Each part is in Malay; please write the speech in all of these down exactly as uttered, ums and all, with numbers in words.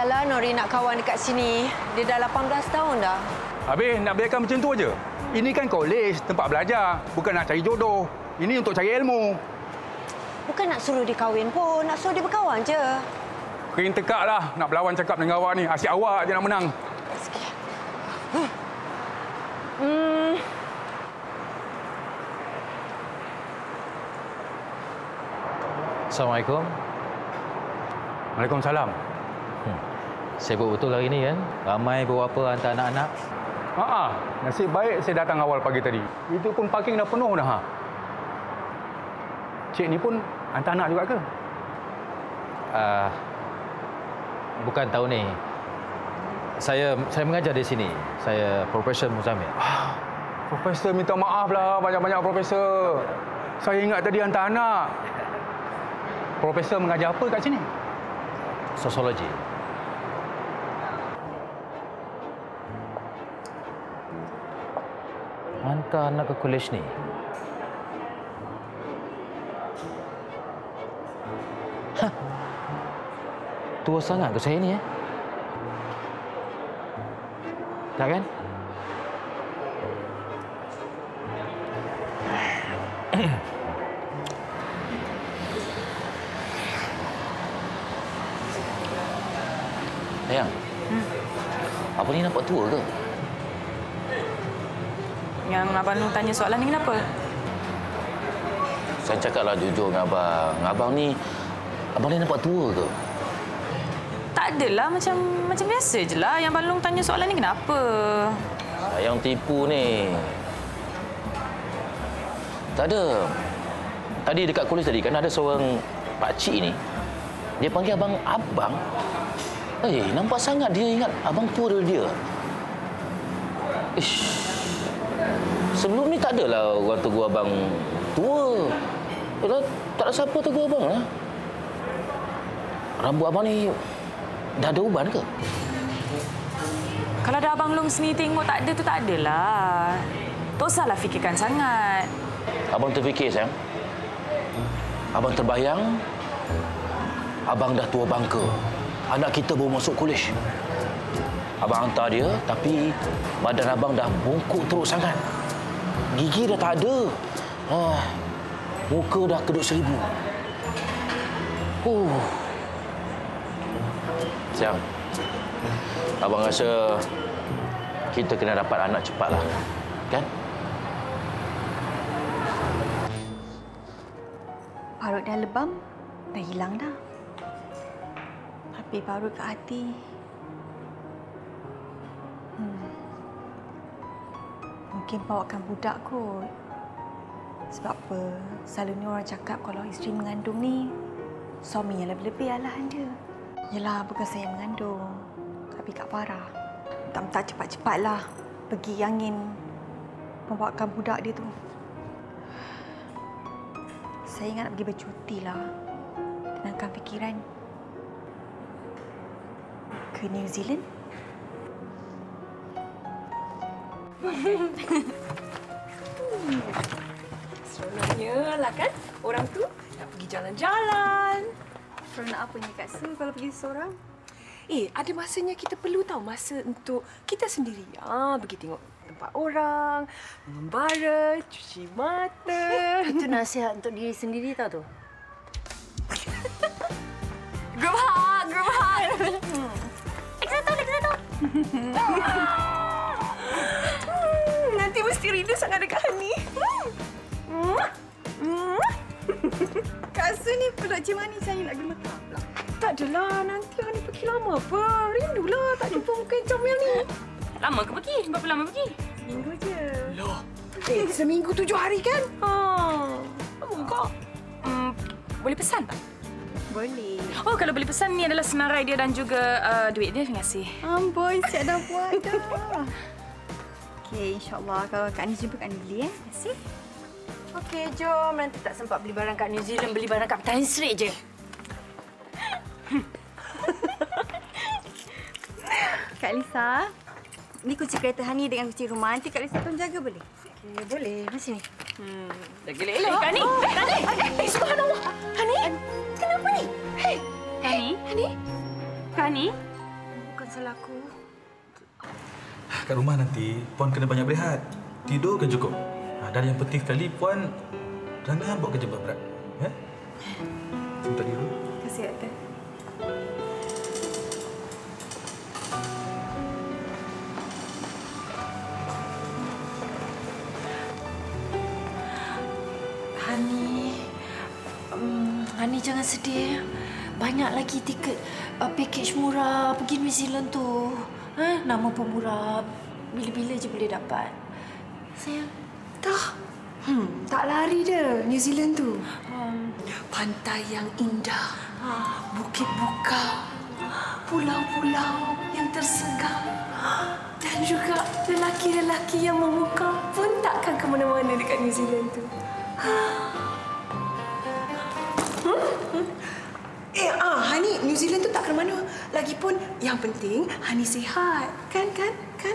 Susahlah Nori nak kawan dekat sini. Dia dah lapan belas tahun dah. Habis nak biarkan macam tu aja. Ini kan kolej, tempat belajar. Bukan nak cari jodoh. Ini untuk cari ilmu. Bukan nak suruh dia kahwin pun. Nak suruh dia berkawan je. Kering tekak lah nak berlawan cakap dengan awak ni. Asyik awak je nak menang. Sikit. Hmm. Assalamualaikum. Waalaikumsalam. Hmm. Sibuk betul hari ni kan? Ramai beberapa hantar anak-anak. Haa, nasib baik saya datang awal pagi tadi. Itu pun parking dah penuh dah. Ha. Cik ni pun hantar anak juga ke? Uh, bukan tahun ni. Saya saya mengajar di sini. Saya Profesor Muzamil. Ah, Profesor minta maaf lah banyak-banyak Profesor. Saya ingat tadi hantar anak. Profesor mengajar apa kat sini? Sosiologi. Hantar anak ke kolej ni. Hah. Tua sangat ke saya ni, eh? Tak kan? Sayang, hmm. Apa ni nampak tua ke? Yang Abang Long tanya soalan ni kenapa? Saya cakaplah jujur dengan Abang. Abang ni, Abang ni nampak tua ke? Tak adalah, macam macam biasa je lah. Yang Abang Long tanya soalan ni kenapa? Sayang tipu ni. Tak ada. Tadi dekat kolej tadi kan ada seorang pakcik ni. Dia panggil Abang Abang. Eh, nampak sangat dia ingat Abang tua dari dia. Ish. Sebelum ni tak adalah orang tegur Abang tua. Tak, tak ada siapa tegur Abang lah. Rambut Abang ni dah ada uban ke? Kalau ada Abang Long sendiri tengok tak ada tu tak adalah. Tak usahlah fikirkan sangat. Abang terfikir, sayang. Abang terbayang Abang dah tua bangka. Anak kita baru masuk kolej. Abang hantar dia, tapi badan abang dah bungkuk teruk sangat. Gigi dah tak ada. Ah, muka dah kedut seribu. Uh. Sayang, abang rasa kita kena dapat anak cepatlah. Kan? Parut dah lebam, dah hilang dah. Tapi parut ke hati. Hmm. Mungkin bawakan budak kot. Sebab apa? Selalunya orang cakap kalau isteri mengandung ni, suami yang lebih-lebih alahan dia. Yelah, bukan saya yang mengandung. Tapi Kak Farah. Minta-minta cepat-cepatlah pergi angin membawakan budak dia tu. Saya ingat nak pergi bercuti lah. Tenangkan fikiran. Ke New Zealand? Seronoknya lah kan orang tu nak pergi jalan-jalan. Seronok apanya Kak Su kalau pergi seorang? Eh, ada masanya kita perlu tahu masa untuk kita sendiri. Ah, pergi tengok tempat orang, mengembara, cuci mata. Itu nasihat untuk diri sendiri tau tu. Group hug, group hug. Excited, excited. Nanti mesti rindu sangat dekat Hani. Kak Su ni peluk Cik Mani saya nak gemetar pula. Tak adalah, nanti Hani pergi lama apa. Rindulah tak jumpa muka yang comel ni. Lama ke pergi? Berapa lama pergi? Seminggu je. Loh, eh, seminggu tujuh hari kan? Ha. Oh, kok hmm, boleh pesan tak? Boleh. Oh, kalau boleh pesan ni adalah senarai dia dan juga uh, duit dia. Terima kasih. Amboi, siap dah buat dah. Okey, insyaAllah kalau Kak Ani jumpa Kak Ani beli, eh. Terima kasih. Okey, jom. Nanti tak sempat beli barang kat New Zealand, beli barang kat Tan Sri je. Kak Lisa, ni kunci kereta Hani dengan kunci rumah. Nanti Kak Lisa tolong jaga boleh? Okey, boleh. Mari sini. Hmm, dah gelek-gelek. Kak Ni! Kak Ni! Eh, subhanallah. Hani, kenapa ni? Hei, Kak Ni? Hani. Kak Ni? salah aku. Kat rumah nanti, Puan kena banyak berehat. Tidur kan cukup. Ha, dan yang penting sekali, Puan jangan buat kerja berat. Ya? Sebentar dulu. Terima kasih, Doktor. Hani, um, Hani jangan sedih. Banyak lagi tiket uh, package murah pergi New Zealand tu. Ha? Nama pun murah. Bila-bila je boleh dapat. Sayang. Dah. Hmm, tak lari dah New Zealand tu. Um, Pantai yang indah, bukit bukau, pulau-pulau yang tersegar, dan juga lelaki-lelaki yang memukau pun takkan ke mana-mana dekat New Zealand tu. Hmm? Hmm? Eh, ah, Hani, New Zealand tu tak ke mana. Lagipun yang penting Hani sihat. Kan, kan, kan?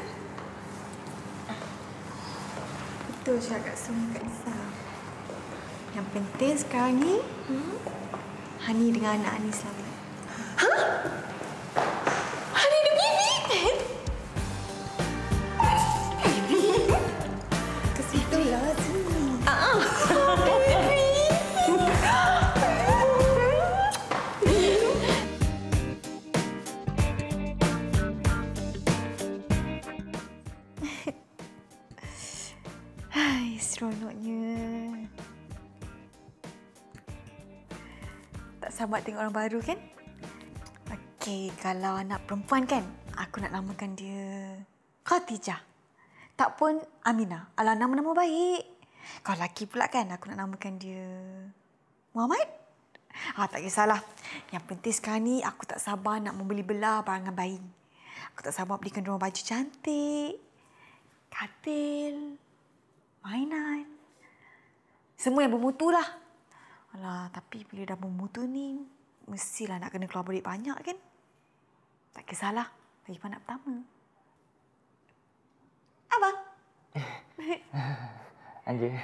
Betul cakap semua Kak Lisa. Yang penting sekarang ni, hmm? Hani dengan anak Hani selamat. Hah? Hani ada baby? Baby? Ke situ lah sini. Ah, baby. Hai, seronoknya. Tak sabar tengok orang baru kan? Okey, kalau anak perempuan kan, aku nak namakan dia Khadijah. Tak pun Aminah. Alah, nama-nama baik. Kalau lelaki pula kan, aku nak namakan dia Muhammad. Ah, tak kisahlah. Yang penting sekarang ni, aku tak sabar nak membeli belah barangan bayi. Aku tak sabar belikan dia baju cantik, katil, mainan. Semua yang bermutu lah. Alah, tapi bila dah bermutu ni, mestilah nak kena keluar duit banyak kan? Tak kisahlah. Lagi anak pertama. Abang. Anja.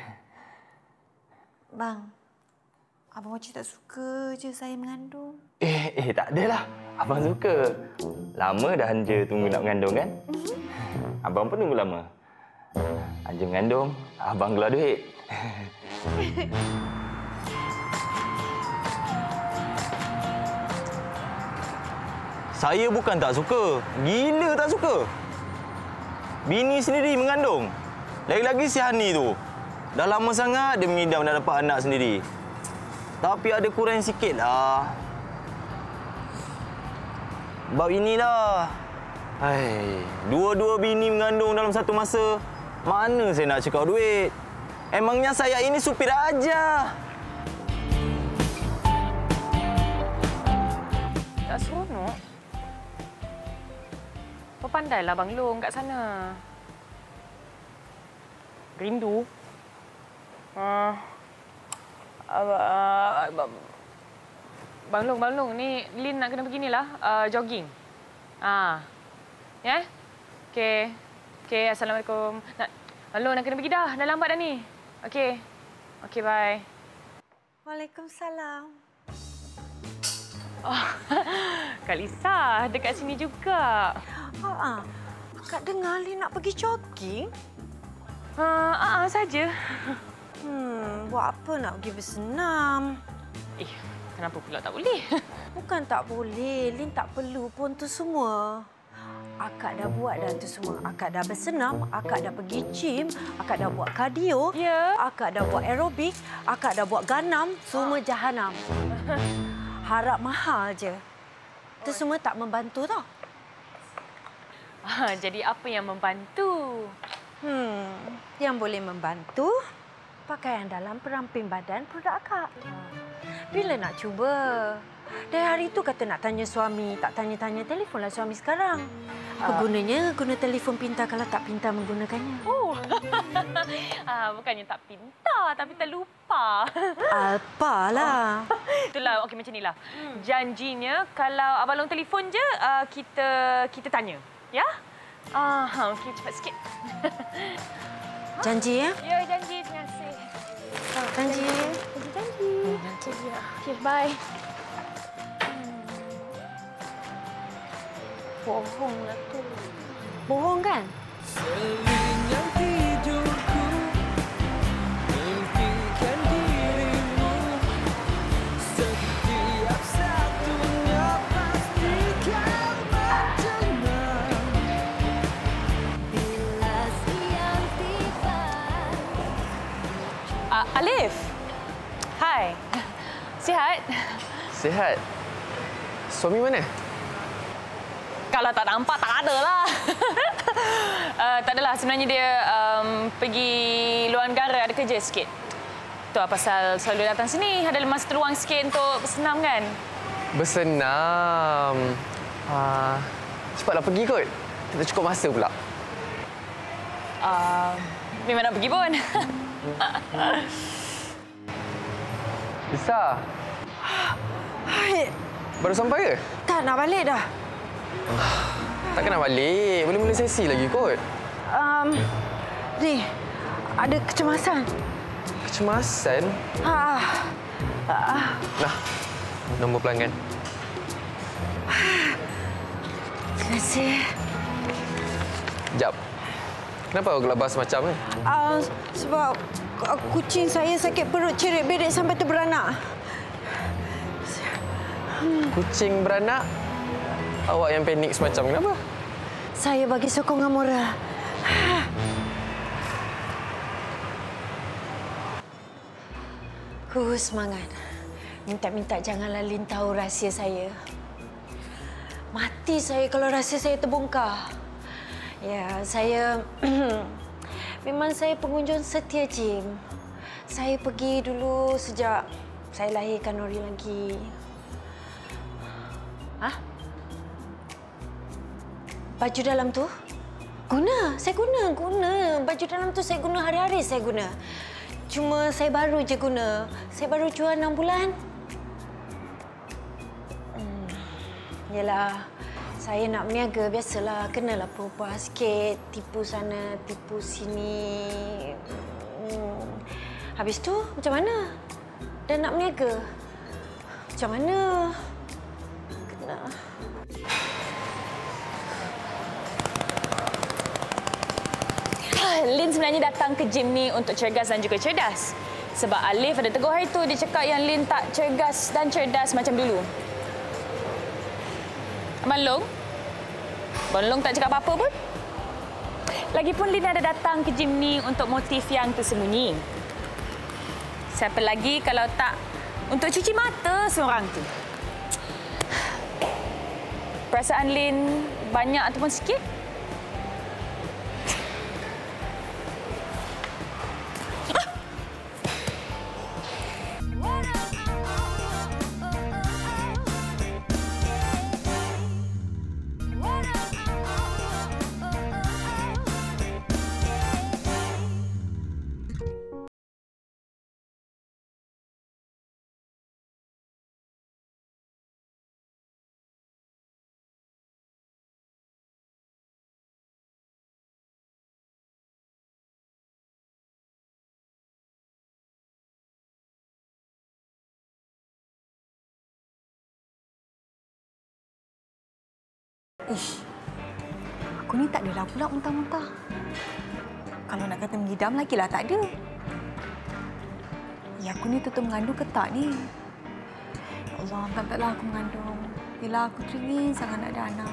Bang, Abang macam tak suka je saya mengandung. Eh, eh tak adalah. Abang suka. Lama dah Anja tunggu nak mengandung kan? Mm-hmm. Abang pun tunggu lama. Anja mengandung, abang keluar duit. Saya bukan tak suka. Gila tak suka. Bini sendiri mengandung. Lagi-lagi si Hani tu. Dah lama sangat dia mengidam dah dapat anak sendiri. Tapi ada kurang sikit lah. Bab inilah. Hai, dua-dua bini mengandung dalam satu masa. Mana saya nak cekau duit? Emangnya saya ini supir aja. Tak seronok. Pandailah Bang Long kat sana. Rindu. Uh, uh, uh, Bang Long, Bang Long, ni Lin nak kena pergi ni lah, uh, jogging. Ah, ya? Yeah? Okey. Okey, Assalamualaikum. Nak, Bang Long nak kena pergi dah. Dah lambat dah ni. Okey. Okey, bye. Waalaikumsalam. Oh, Kak Lisa dekat sini juga. Ha, Kak dengar Lin nak pergi jogging? Ah, uh, uh, saja. Hmm, buat apa nak pergi bersenam? Eh, kenapa pula tak boleh? Bukan tak boleh, Lin tak perlu pun tu semua. Akak dah buat dah tu semua. Akak dah bersenam, akak dah pergi gym, akak dah buat kardio, ya. Akak dah buat aerobik, akak dah buat ganam, semua jahanam. Harap mahal je. Itu semua tak membantu tau. Ah, jadi apa yang membantu? Hmm, yang boleh membantu pakaian dalam peramping badan produk akak. Bila nak cuba? Dari hari itu kata nak tanya suami, tak tanya-tanya telefonlah suami sekarang. Apa gunanya guna telefon pintar kalau tak pintar menggunakannya? Oh, ah, bukannya tak pintar tapi terlupa. Apalah. Itulah, okey macam inilah. Janjinya kalau Abang Long telefon je, uh, kita kita tanya. Ya? Ah, okey cepat sikit. Janji ya? Ya, janji. Terima kasih. Janji. Janji, janji. Okey, ya. Okey, bye. Bohonglah tu. Bohong kan? Selingan tidurku mimpikan dirimu. Setiap satunya pasti kau menjenang. Bila siang tiba. Uh, Alif. Hai. Sihat? Sihat. Suami mana? Kalau tak nampak, tak ada lah. uh, tak adalah. Sebenarnya dia um, pergi luar negara, ada kerja sikit. Tu pasal selalu datang sini. Ada masa terluang sikit untuk bersenam kan? Bersenam. Uh, cepatlah pergi kot. Tak cukup masa pula. Uh, memang nak pergi pun. Lisa. Hai. Baru sampai ke? Tak, nak balik dah. Takkan nak balik. Boleh mula sesi lagi kot. Um, ni, ada kecemasan. Kecemasan? Ha. Ah. Nah, nombor pelanggan. Terima kasih. Jap. Kenapa awak gelabah semacam ni? Uh, sebab kucing saya sakit perut cerit bedek sampai terberanak. Kucing beranak? Awak yang panik semacam kenapa? Saya bagi sokongan moral. Ku semangat. Minta-minta janganlah Lin tahu rahsia saya. Mati saya kalau rahsia saya terbongkar. Ya, saya... memang saya pengunjung setia gym. Saya pergi dulu sejak saya lahirkan Nori lagi. Hah? Baju dalam tu? Guna. Saya guna. Guna. Baju dalam tu saya guna hari-hari saya guna. Cuma saya baru je guna. Saya baru jual enam bulan. Hmm. Yalah. Saya nak berniaga. Biasalah. Kenalah perubah sikit. Tipu sana, tipu sini. Hmm. Habis tu, macam mana? Dan nak berniaga? Macam mana? Kena... Lin sebenarnya datang ke gym ni untuk cergas dan juga cerdas. Sebab Alif ada tegur hari tu, dia cakap yang Lin tak cergas dan cerdas macam dulu. Abang Long? Abang Long tak cakap apa-apa pun. Lagipun Lin ada datang ke gym ni untuk motif yang tersembunyi. Siapa lagi kalau tak untuk cuci mata seorang tu. Perasaan Lin banyak ataupun sikit? Ish, aku ni tak adalah pula muntah-muntah. Kalau nak kata mengidam lagi lah tak ada. Ya, aku ni tutup mengandung ke tak ni? Ya Allah, tak-taklah aku mengandung. Yelah, aku teringin sangat nak ada anak.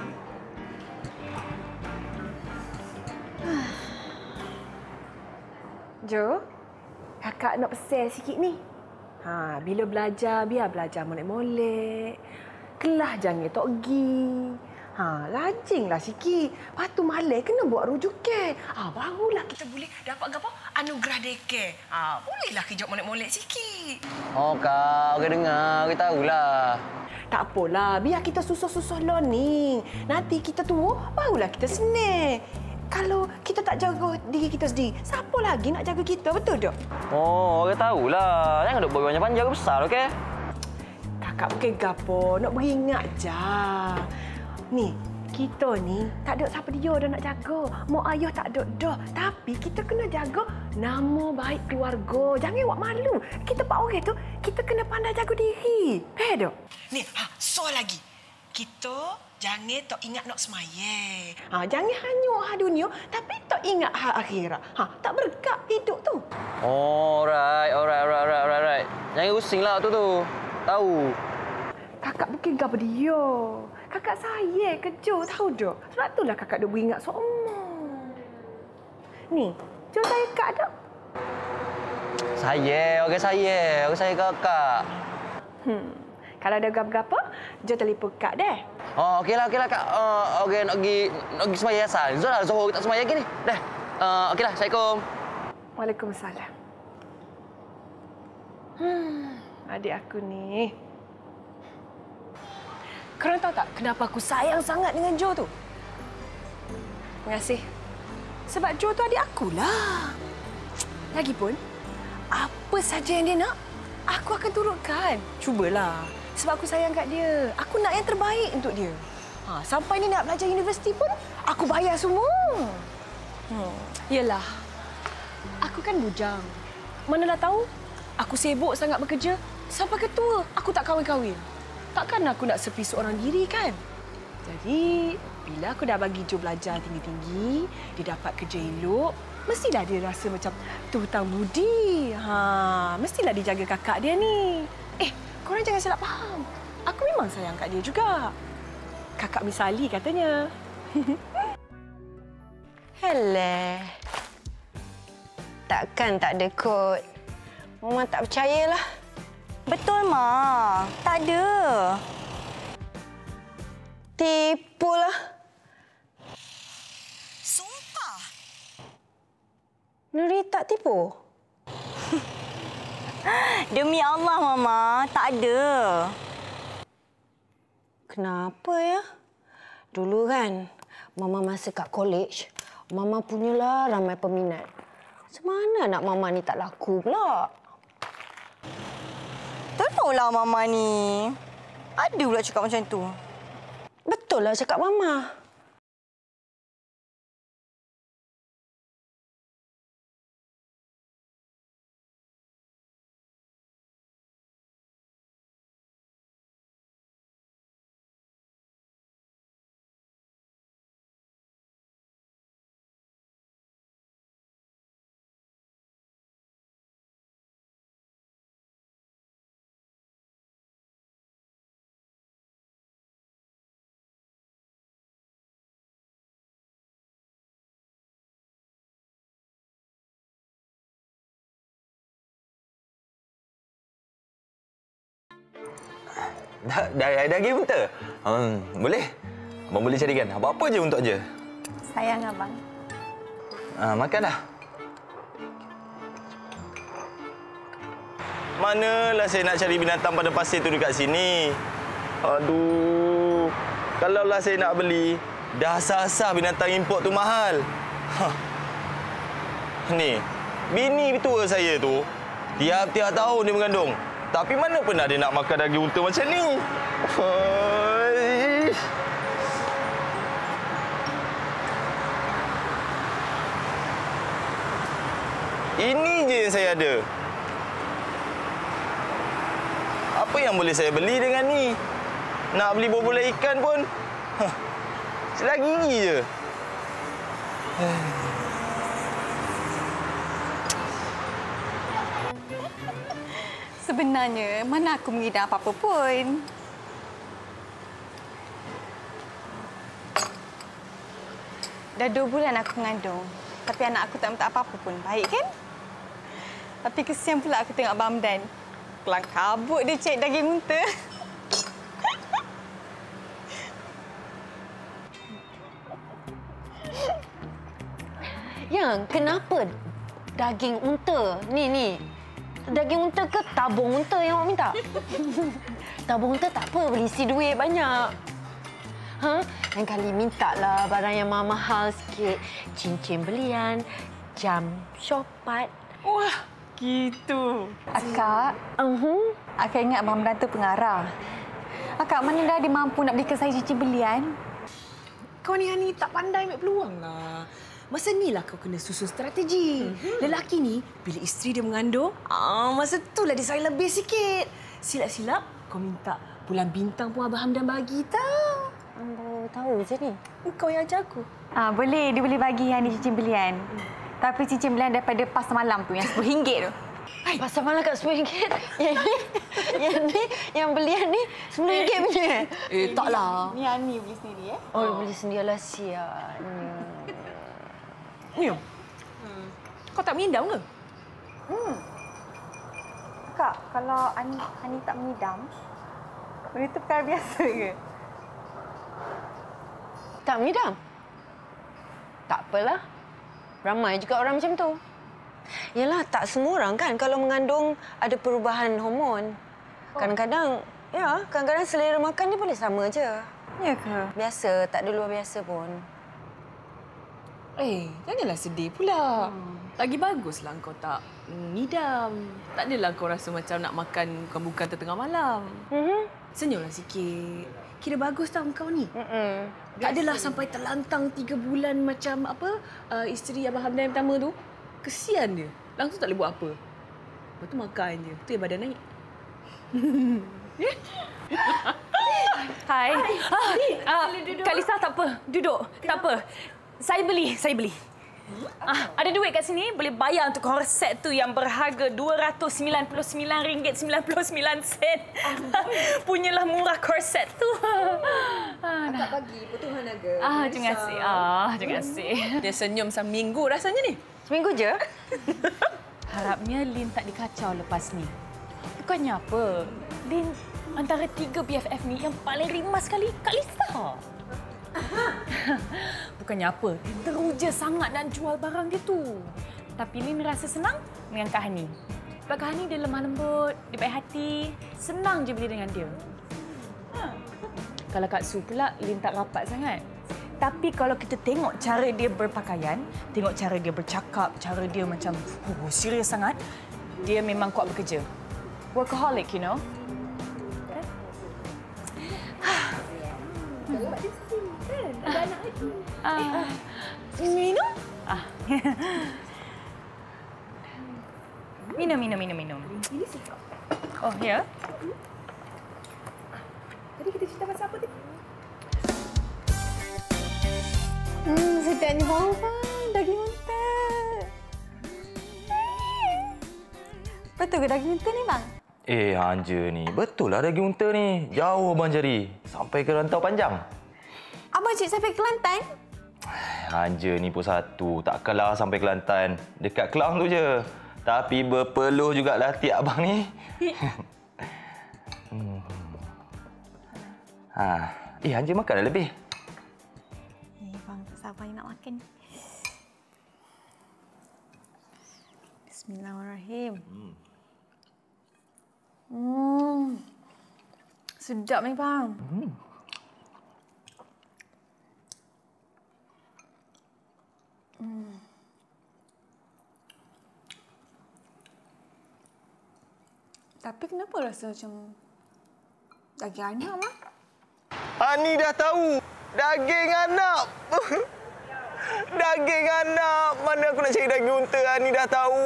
Jo, kakak nak pesan sikit ni. Ha, bila belajar, biar belajar molek-molek. Kelas jangan tok gi. Ha, rajinlah sikit. Lepas tu malam kena buat rujukan. Ha, barulah kita boleh dapat apa? Anugerah deke. Ha, bolehlah kejap molek-molek sikit. Oh, kau kau dengar, kau tahulah. Tak apalah, biar kita susah-susah learning. Nanti kita tua, barulah kita senang. Kalau kita tak jaga diri kita sendiri, siapa lagi nak jaga kita, betul tak? Oh, orang tahulah. Jangan duk bagi banyak panjang besar, okey? Kakak bukan gapo, nak beringat je. Ni, kita ni tak ada siapa dia dah nak jaga. Mak ayah tak ada dah. Tapi kita kena jaga nama baik keluarga. Jangan buat malu. Kita pak orang tu, kita kena pandai jaga diri. Faham tak? Ni, ha, so lagi. kita jangan tok ingat nak semaya. Ha, jangan hanyut ha dunia tapi tak ingat ha akhirat. Ha, tak berkah hidup tu. Oh, alright, alright, alright, alright, alright, alright. Jangan pusing lah tu tu. Tahu. Kakak bukan gapo dia. Kakak saya kerja tahu tak? Sebab itulah kakak duk beringat semua. Ni, jom saya kak tak? Saya, orang saya. Orang saya kakak. Hmm. Kalau ada gapo-gapo, jom telefon kak deh. Oh, okeylah, okeylah kak. Uh, okey, nak pergi nak pergi sembahyang asal. Zul lah, Zohor tak sembahyang lagi ni. Dah. Uh, okeylah, Assalamualaikum. Waalaikumsalam. Hmm, adik aku ni. Korang tahu tak kenapa aku sayang sangat dengan Jo tu? Terima kasih. Sebab Jo tu adik akulah. Lagipun, apa saja yang dia nak, aku akan turutkan. Cubalah. Sebab aku sayang kat dia. Aku nak yang terbaik untuk dia. Ha, sampai ni nak belajar universiti pun, aku bayar semua. Hmm. Yelah, aku kan bujang. Manalah tahu, aku sibuk sangat bekerja. Sampai ke tua, aku tak kahwin-kahwin. Takkan aku nak sepi seorang diri kan? Jadi, bila aku dah bagi Jo belajar tinggi-tinggi, dia dapat kerja elok, mestilah dia rasa macam tu hutang budi. Ha, mestilah dia jaga kakak dia ni. Eh, korang jangan salah faham. Aku memang sayang kat dia juga. Kakak misali katanya. Heleh. Takkan tak ada kod. Mama tak percayalah. Betul, Ma. Tak ada. Tipulah. Sumpah. Nuri tak tipu? Demi Allah, Mama. Tak ada. Kenapa ya? Dulu kan, Mama masa kat college, Mama punyalah ramai peminat. Semana nak Mama ni tak laku pula? Tolonglah Mama ni. Ada pula cakap macam tu. Betul lah cakap Mama. Dah, dah, dah game betul? Hmm, boleh? Abang boleh carikan apa-apa je untuk je. Sayang abang. Ah, makan dah. Manalah saya nak cari binatang pada pasir tu dekat sini. Aduh. Kalaulah saya nak beli, dah sah-sah binatang import tu mahal. Hah. Ni, bini tua saya tu, tiap-tiap tahun dia mengandung. Tapi mana pernah dia nak makan daging unta macam ni? Hai. Ini je yang saya ada. Apa yang boleh saya beli dengan ni? Nak beli bobolan ikan pun, huh, selagi gigi je. Sebenarnya, mana aku mengidam apa-apa pun. Dah dua bulan aku mengandung. Tapi anak aku tak minta apa-apa pun. Baik kan? Tapi kesian pula aku tengok Abang Hamdan. Kelang kabut dia cek daging unta. Yang, kenapa daging unta? Ni, ni. Daging unta ke tabung unta yang awak minta? Tabung unta tak apa, berisi duit banyak. Ha? Lain kali mintalah barang yang mahal sikit. Cincin belian, jam syopat. Wah, gitu. Akak, uh-huh. Akak ingat Abang Hamdan tu pengarah. Akak, mana dah dia mampu nak belikan saya cincin belian? Kau ni, Hani, tak pandai ambil peluang lah. Masa ni lah kau kena susun strategi. Mm-hmm. Lelaki ni, bila isteri dia mengandung, ah, masa tu lah dia sayang lebih sikit. Silap-silap, kau minta Bulan bintang pun Abang Hamdan bagi tau. Ambo tahu je ni. Kau yang ajar aku. Ah, boleh, dia boleh bagi yang ni cincin belian. Tapi cincin belian daripada pasar malam tu, yang sepuluh ringgit tu. Hai, pasar malam kat sepuluh ringgit. Yang ni, yang ni, yang belian ni sepuluh ringgit punya. Eh, taklah. Ni Ani beli sendiri, eh? Oh, beli sendirilah siapnya. Ni, hmm. Kau tak mengidam ke? Hmm. Kak, kalau Ani, Ani tak mengidam, benda tu perkara biasa ke? Tak mengidam? Tak apalah. Ramai juga orang macam tu. Yalah, tak semua orang kan kalau mengandung ada perubahan hormon. Kadang-kadang, ya, kadang-kadang selera makan dia boleh sama je. Ya ke? Biasa, tak ada luar biasa pun. Eh, janganlah sedih pula. Hmm. Lagi baguslah kau tak ngidam. Tak adalah kau rasa macam nak makan bukan-bukan tengah malam. Mm-hmm. Senyumlah sikit. Kira bagus tau kau ni. Mm-mm. Tak adalah sampai terlantang tiga bulan macam apa uh, isteri Abang Hamdan yang pertama tu. Kesian dia. Langsung tak boleh buat apa. Lepas tu makan je. Tu yang badan naik. Hai. Ah, Kak Lisa tak apa. Duduk. Tak apa. Saya beli. Saya beli. Ah, ada duit kat sini, boleh bayar untuk korset tu yang berharga dua ratus sembilan puluh sembilan ringgit sembilan puluh sembilan sen. Punyalah murah korset tu. Ah, tak bagi potongan harga. Ah, terima kasih. Ah, terima kasih. Dia senyum seminggu rasanya ni. Seminggu je? Harapnya Lin tak dikacau lepas ni. Bukannya apa? Lin antara tiga B F F ni yang paling rimas sekali Kak Lisa. Bukannya apa, dia teruja sangat nak jual barang dia tu. Tapi Lin rasa senang dengan Kak Hani. Sebab Kak Hani dia lemah lembut, dia baik hati, senang je beli dengan dia. Ha. Kalau Kak Su pula, Lin tak rapat sangat. Tapi kalau kita tengok cara dia berpakaian, tengok cara dia bercakap, cara dia macam oh, serius sangat, dia memang kuat bekerja. Workaholic, you know. Ada anak lagi. Ah. Minum? Ah. minum, minum, minum, minum. Ini suka. Oh, ya? Tadi kita cerita pasal apa tadi? Hmm, sedapnya bang, bang. Daging unta. Betul ke daging unta ni, bang? Eh, Anja ni. Betul lah daging unta ni. Jauh abang cari. Sampai ke rantau panjang. Abang cik sampai Kelantan? Anja ni pun satu. Takkanlah sampai Kelantan. Dekat Kelang tu je. Tapi berpeluh jugalah hati abang ni. hmm. ha. Eh, Anja makan dah lebih. Eh, bang, tak sabar nak makan. Bismillahirrahmanirrahim. Hmm. Hmm. Sedap ni, bang. Hmm. Hmm. Tapi kenapa rasa macam daging anak, Mak? Ani dah tahu. Daging anak. Daging anak. Mana aku nak cari daging unta? Ani dah tahu.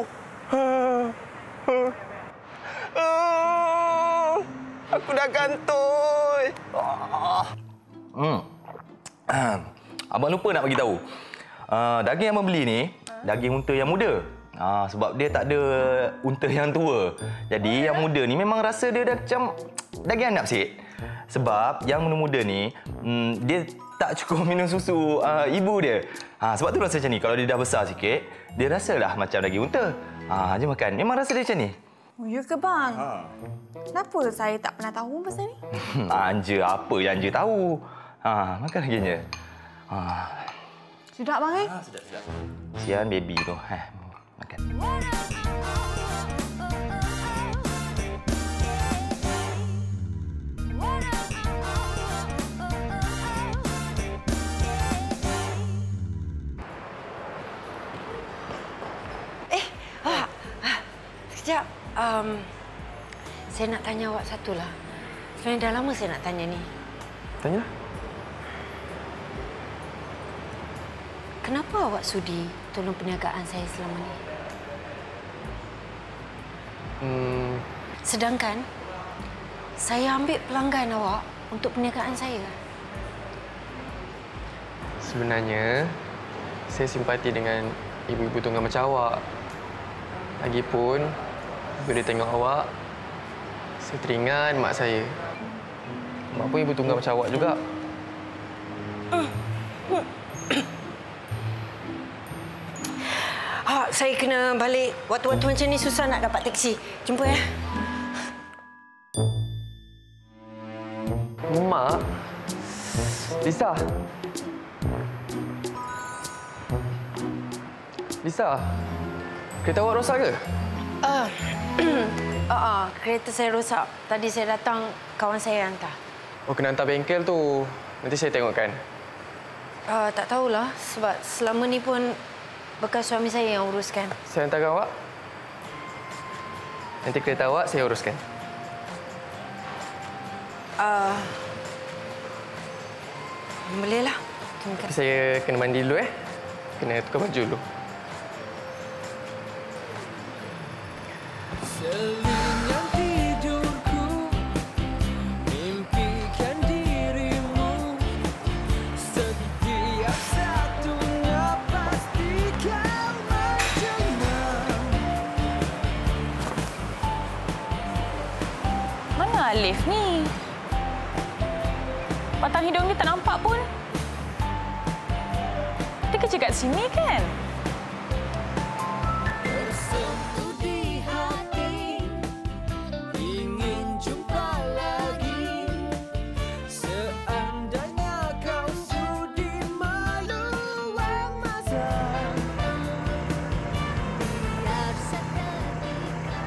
Aku dah kantoi. Hmm. Abang lupa nak bagi tahu. Uh, daging yang abang beli ni, daging unta yang muda. Uh, sebab dia tak ada unta yang tua. Jadi yang muda ni memang rasa dia dah macam daging anak sikit. Sebab yang muda-muda ni, um, dia tak cukup minum susu uh, ibu dia. Ha, sebab tu rasa macam ni. Kalau dia dah besar sikit, dia rasalah macam daging unta. Ha, jom makan. Memang rasa dia macam ni. Oh, ya ke, bang? Ha. Kenapa saya tak pernah tahu pasal ni? Anja, apa yang Anja tahu? Ha, makan lagi je. Ha. Sedap, bang, eh? Ha, sedap, sedap. Sian baby tu. Ha, makan. Sekejap. Um, saya nak tanya awak satu lah. Sebenarnya dah lama saya nak tanya ni. Tanya. Kenapa awak sudi tolong perniagaan saya selama ni? Hmm. Sedangkan saya ambil pelanggan awak untuk perniagaan saya. Sebenarnya, saya simpati dengan ibu-ibu tunggal macam awak. Lagipun, bila tengok awak, saya teringat mak saya. Mak pun ibu tunggal macam awak juga. Ha, saya kena balik. Waktu-waktu macam ni susah nak dapat teksi. Jumpa ya. Mak? Lisa? Lisa? Kereta awak rosak ke? Ah, uh, uh, kereta saya rosak. Tadi saya datang, kawan saya hantar. Oh, kena hantar bengkel tu. Nanti saya tengokkan. Uh, tak tahulah sebab selama ni pun bekas suami saya yang uruskan. Saya hantarkan awak. Nanti kereta awak saya uruskan. Uh, bolehlah. Terima kasih. Saya kena mandi dulu eh. Kena tukar baju dulu. Selingan tidurku, mimpikan dirimu. Setiap satunya pasti kau menjenang. Mana Alif ni? Batang hidung dia tak nampak pun. Dia kerja kat sini kan? Tersentuh di hati, ingin jumpa lagi. Seandainya kau sudi meluang masa, biar seketika.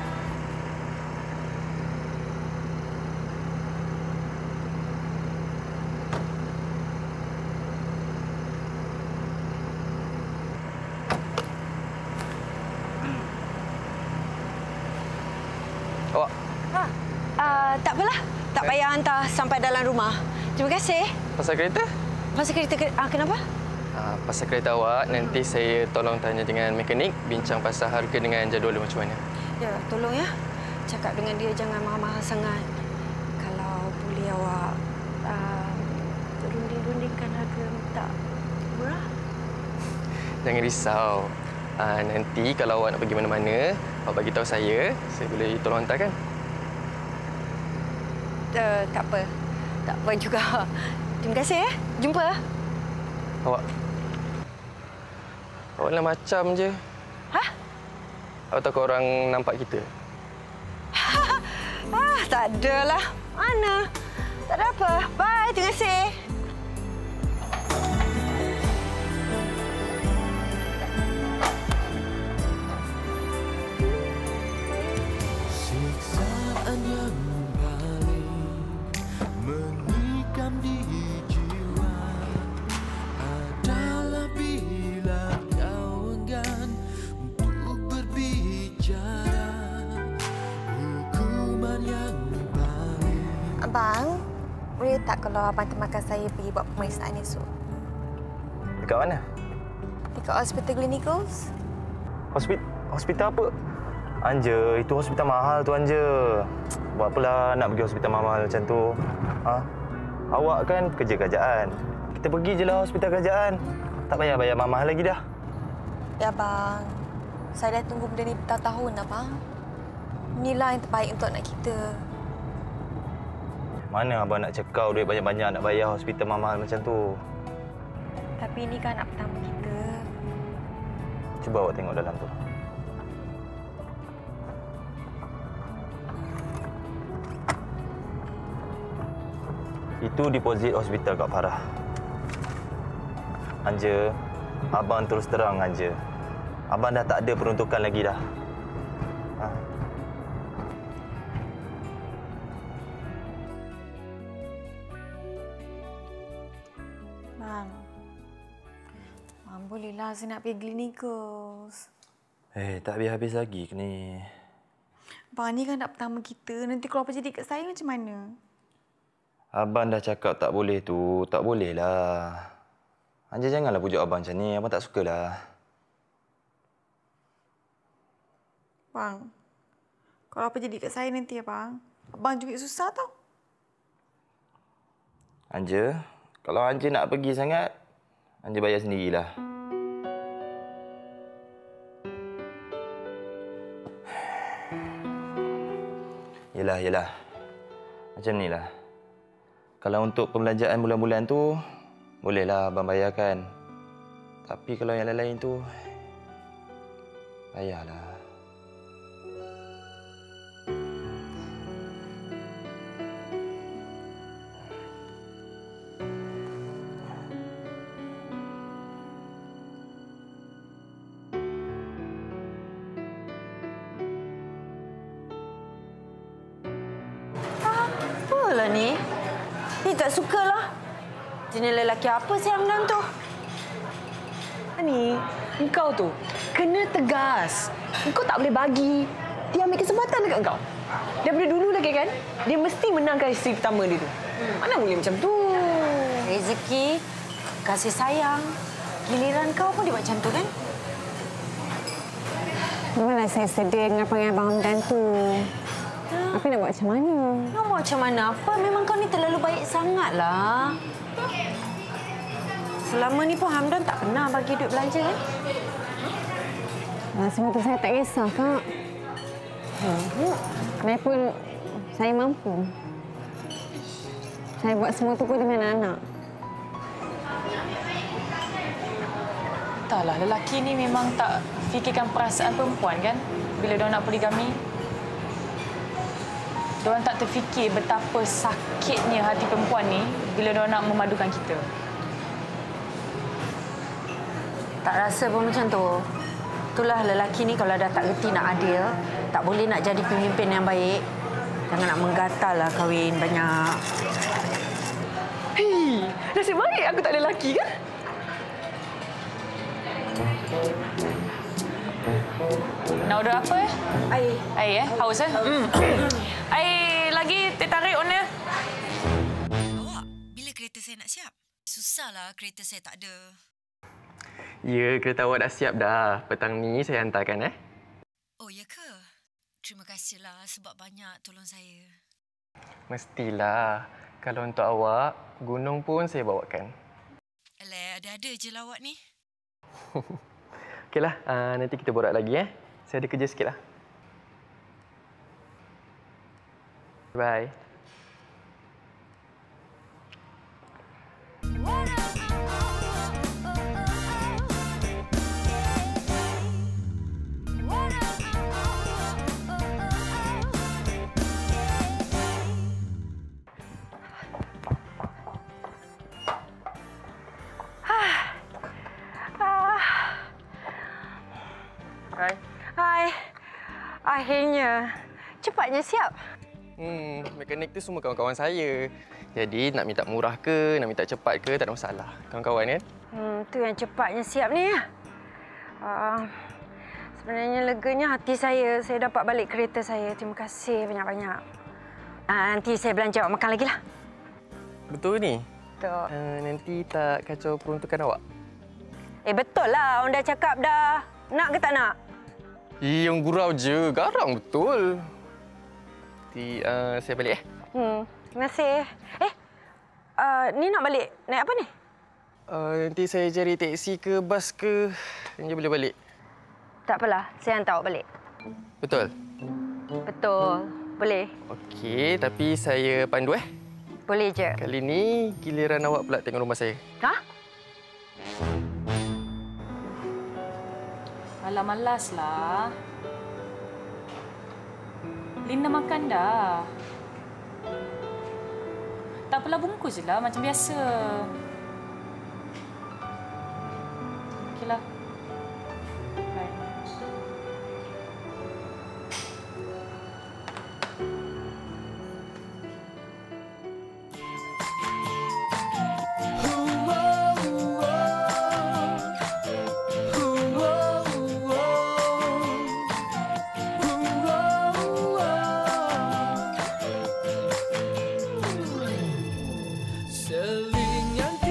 Awak? Ha, uh, tak apalah. Tak payah hantar sampai dalam rumah. Terima kasih. Pasal kereta? Pasal kereta, uh, kenapa? Ah, pasal kereta awak, nanti saya tolong tanya dengan mekanik, bincang pasal harga dengan jadual dia macam mana. Ya, tolong ya. Cakap dengan dia jangan mahal-mahal sangat. Kalau boleh awak uh, runding-rundingkan harga minta murah. Jangan risau. Ah, nanti kalau awak nak pergi mana-mana, awak bagi tahu saya, saya boleh tolong hantarkan. Uh, tak apa. Tak apa juga. Terima kasih ya. Jumpa. Awak. Awak lah macam je. Hah? Awak takut orang nampak kita? Ah, tak adalah. Mana? Tak ada apa. Bye. Terima kasih. Siksaan yang paling menikam di jiwa adalah bila kau enggan untuk berbicara. Hukuman yang paling. Abang, boleh tak kalau abang temankan saya pergi buat pemeriksaan esok? Dekat mana? Dekat Hospital Gleneagles? Hospital hospital apa? Anja, itu hospital mahal tu Anja. Buat apalah nak pergi hospital mahal macam tu? Ha? Awak kan kerja kerajaan. Kita pergi je lah hospital kerajaan. Tak payah bayar mahal lagi dah. Ya, abang. Saya dah tunggu benda ni bertahun-tahun, abang. Inilah yang terbaik untuk anak kita. Mana abang nak cekau duit banyak-banyak nak bayar hospital mahal macam tu? Tapi ini kan anak pertama kita. Cuba awak tengok dalam tu. Itu deposit hospital Kak Farah. Anja, abang terus terang Anja. Abang dah tak ada peruntukan lagi dah. Ha? Bang. Bang, bolehlah saya nak pergi Gleneagles. Eh, tak habis-habis lagi ke ni? Bang, ni kan anak pertama kita. Nanti kalau apa jadi kat saya macam mana? Abang dah cakap tak boleh tu, tak bolehlah. Anja janganlah pujuk abang macam ni, abang tak sukalah. Bang, kalau apa jadi kat saya nanti, abang? Abang juga susah tau. Anja, kalau Anja nak pergi sangat, Anja bayar sendirilah. Yelah, yelah. Macam ni lah. Kalau untuk pembelanjaan bulan-bulan tu, bolehlah abang bayarkan. Tapi kalau yang lain-lain tu, bayarlah. Apalah ni? Ni tak sukalah. Jenis lelaki apa si Hamdan tu? Ani, engkau tu kena tegas. Engkau tak boleh bagi dia ambil kesempatan dekat engkau. Daripada dulu lagi kan, dia mesti menangkan isteri pertama dia tu. Hmm. Mana boleh macam tu? Rezeki, kasih sayang. Giliran kau pun dia buat macam tu kan? Memanglah saya sedih dengan panggil Abang Hamdan tu. Apa nak buat macam mana? Nak buat macam mana apa? Memang kau ni terlalu baik sangatlah. Selama ni pun Hamdan tak pernah bagi duit belanja kan? Ah, semua tu saya tak kisah, Kak. Hmm. Biarpun saya mampu. Saya buat semua tu pun dengan anak. Entahlah, lelaki ni memang tak fikirkan perasaan perempuan kan? Bila diorang nak poligami. Diorang tak terfikir betapa sakitnya hati perempuan ni bila diorang nak memadukan kita. Tak rasa pun macam tu. Itulah lelaki ni kalau dah tak reti nak adil, tak boleh nak jadi pemimpin yang baik. Jangan nak menggatal lah kahwin banyak. Hei, nasib baik aku tak ada lelaki kan? Nak order apa eh? Air. Air eh? Haus eh? Hmm. Air lagi teh tarik on ya. Awak, bila kereta saya nak siap? Susahlah kereta saya tak ada. Ya, kereta awak dah siap dah. Petang ni saya hantarkan eh. Oh, ya ke? Terima kasihlah sebab banyak tolong saya. Mestilah. Kalau untuk awak, gunung pun saya bawakan. Alah, ada-ada je lah awak ni. Okeylah, uh, nanti kita borak lagi eh. Saya ada kerja sikitlah. Bye. Hai. Hai. Akhirnya. Cepatnya siap. Hmm, mekanik tu semua kawan-kawan saya. Jadi nak minta murah ke, nak minta cepat ke, tak ada masalah. Kawan-kawan kan? Hmm, tu yang cepatnya siap ni. Uh, sebenarnya leganya hati saya. Saya dapat balik kereta saya. Terima kasih banyak-banyak. Uh, nanti saya belanja awak makan lagi lah. Betul ni? Betul. Uh, nanti tak kacau peruntukan awak? Eh, betul lah. Orang dah cakap dah. Nak ke tak nak? Eh, yang gurau je. Garang betul. Nanti uh, saya balik eh. Hmm, terima kasih. Eh, uh, ni nak balik naik apa ni? Uh, nanti saya cari teksi ke bas ke. Nanti boleh balik. Tak apalah, saya hantar awak balik. Betul? Betul. Boleh. Okey, tapi saya pandu eh. Boleh je. Kali ni giliran awak pula tengok rumah saya. Ha? Alah, malaslah. Linda makan dah. Tak apalah, bungkus je lah macam biasa. Okeylah. Bye. Selingan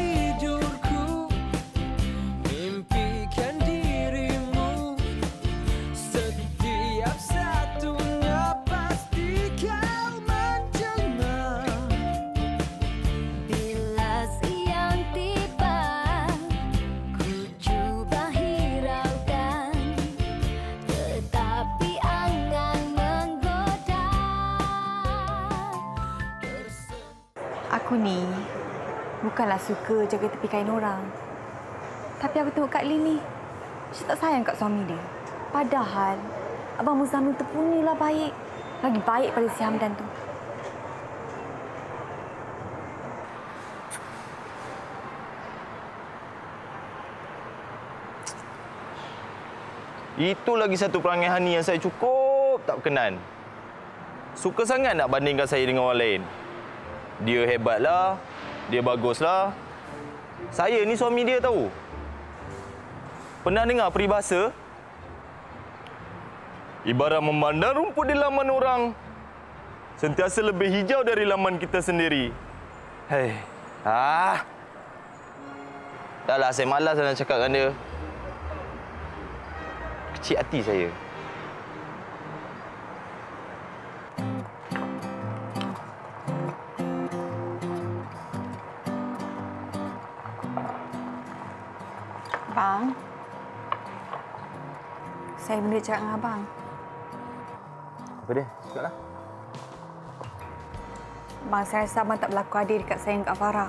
Aku ni bukanlah suka jaga tepi kain orang. Tapi aku tengok Kak Lin ni, macam tak sayang kat suami dia. Padahal Abang Muzammil terpunyailah baik. Lagi baik pada si Hamdan tu. Itu lagi satu perangai Hani yang saya cukup tak berkenan. Suka sangat nak bandingkan saya dengan orang lain. Dia hebatlah, dia baguslah. Saya ni suami dia tahu. Pernah dengar peribahasa? Ibarat memandang rumput di laman orang, sentiasa lebih hijau dari laman kita sendiri. Hei, ah, dah lah, saya malas nak cakap dengan dia. Kecil hati saya. Bang, saya benda cakap dengan abang. Apa dia? Cakaplah. Bang, saya rasa abang tak berlaku adil dekat saya dan Kak Farah.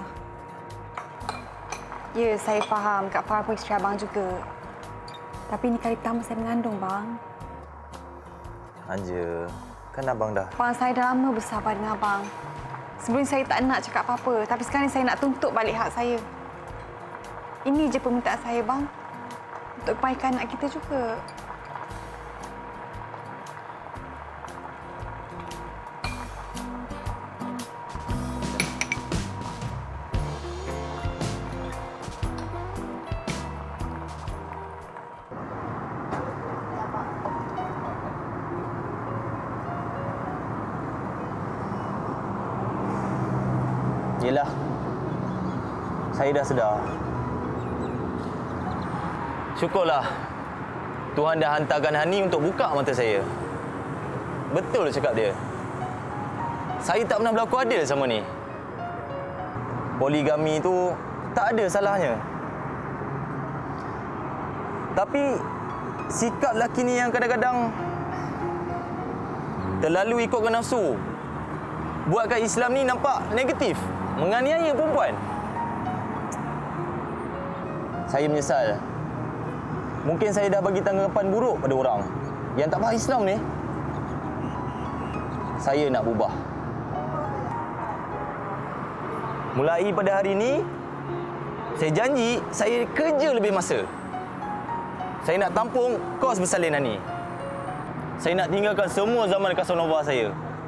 Ya, saya faham Kak Farah pun isteri abang juga. Tapi ini kali pertama saya mengandung, bang. Anja, kan abang dah... Bang, saya dah lama bersabar dengan abang. Sebelum saya tak nak cakap apa-apa, tapi sekarang saya nak tuntut balik hak saya. Ini je permintaan saya, bang. Untuk kebaikan anak kita juga. Yelah, saya dah sedar. Syukurlah Tuhan dah hantarkan Hani untuk buka mata saya. Betul cakap dia. Saya tak pernah berlaku adil sama ni. Poligami tu tak ada salahnya. Tapi sikap lelaki ni yang kadang-kadang terlalu ikutkan nafsu, buatkan Islam ni nampak negatif, menganiaya perempuan. Saya menyesal. Mungkin saya dah bagi tanggapan buruk pada orang yang tak faham Islam ni. Saya nak berubah. Mulai pada hari ini, saya janji saya kerja lebih masa. Saya nak tampung kos bersalin Hani. Saya nak tinggalkan semua zaman Casanova saya.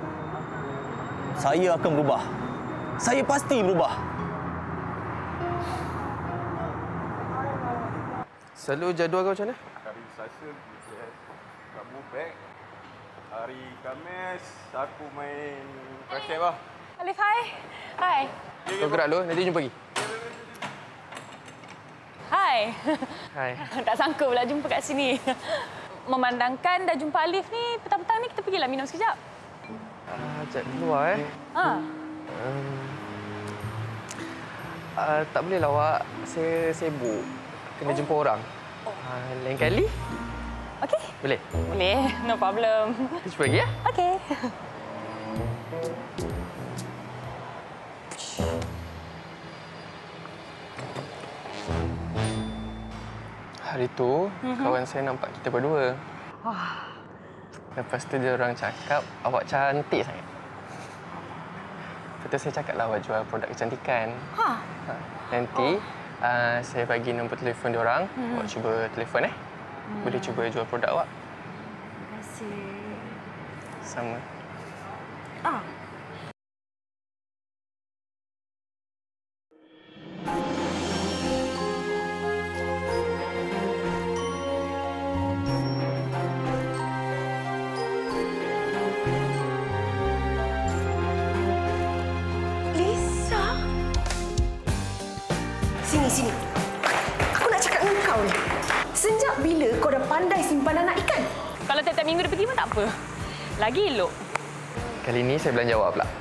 Saya akan berubah. Saya pasti berubah. Selalu jadual kau macam mana? Hari Selasa Rabu back. Hari Khamis aku main basket lah. Alif, hai. Hai. Kau gerak dulu, nanti jumpa lagi. Hai. Hai. Tak sangka pula jumpa kat sini. Memandangkan dah jumpa Alif ni, petang-petang ni kita pergilah minum sekejap. Ah, cak luar eh. Ha. Um, uh, tak boleh lah, awak. Saya sibuk. Kena jumpa orang. Uh, lain kali? Okey. Boleh? Boleh. No problem. Kita jumpa lagi ya? Okey. Hari tu, Mhm. kawan saya nampak kita berdua. Wah. Lepas tu dia orang cakap, awak cantik sangat. Lepas tu saya cakaplah awak jual produk kecantikan. Ha. Ha. Nanti uh, saya bagi nombor telefon dia orang. Mhm. Awak cuba telefon eh. Hmm. Boleh cuba jual produk awak. Terima kasih. Sama. Ah. Sini, sini. Aku nak cakap dengan kau ni. Sejak bila kau dah pandai simpan anak ikan? Kalau tiap-tiap minggu dia pergi pun tak apa. Lagi elok. Kali ni saya belanja awak pula.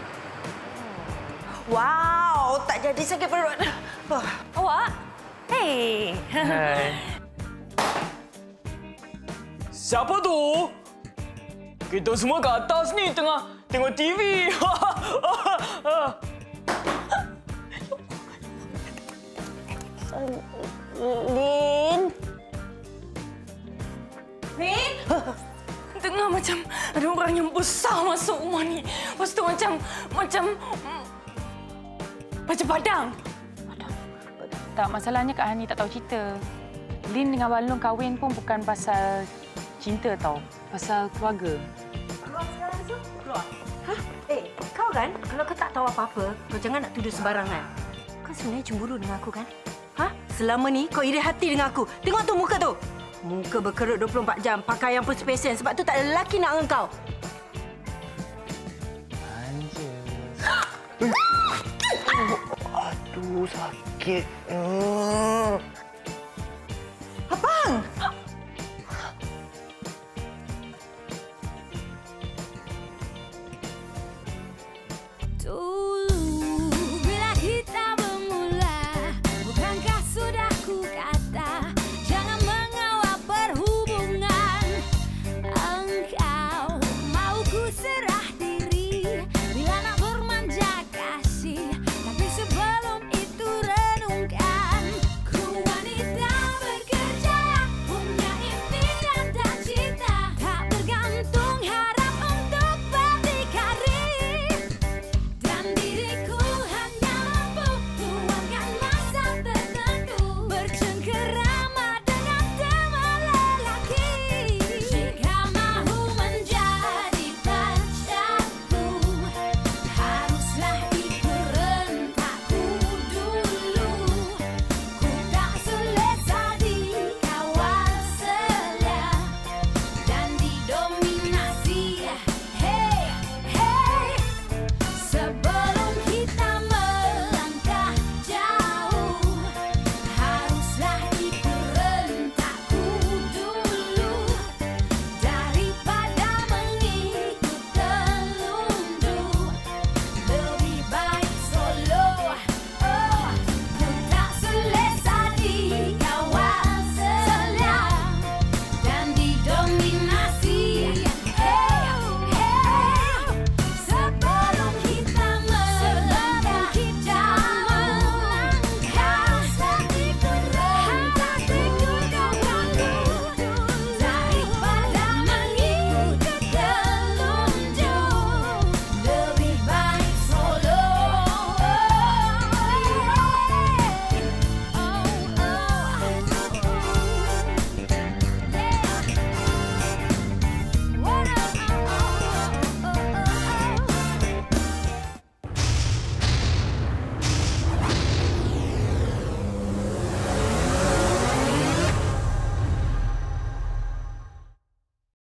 Wow, tak jadi sakit perut. Oh. Awak? Hey. Hai. Siapa tu? Kita semua kat atas ni tengah tengok T V. Lin. Lin? Dengar macam ada orang yang besar masuk rumah ni. Lepas tu macam... Macam... Macam padang. Tak, masalahnya Kak Hani tak tahu cerita. Lin dengan Balong kahwin pun bukan pasal cinta tau. Pasal keluarga. Keluar sekarang, Zul. Keluar. Hah? Eh, kau kan? Kalau kau tak tahu apa-apa, kau jangan nak tuduh sembarangan. Kau sebenarnya cemburu dengan aku kan? Hah? Selama ni kau iri hati dengan aku. Tengok tu muka tu. Muka berkerut dua puluh empat jam, pakaian pun spesial sebab tu tak ada lelaki nak dengan kau. Aduh, sakit.